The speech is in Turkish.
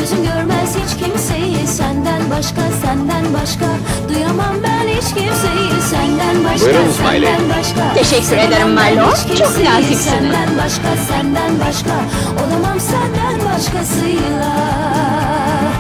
Gözüm görmez hiç kimseyi senden başka, senden başka. Duyamam ben hiç kimseyi senden başka, Buyurun İsmail Bey. senden başka. Teşekkür ederim Marlo, çok naziksin. Senden başka, senden başka. Olamam senden başkasıyla.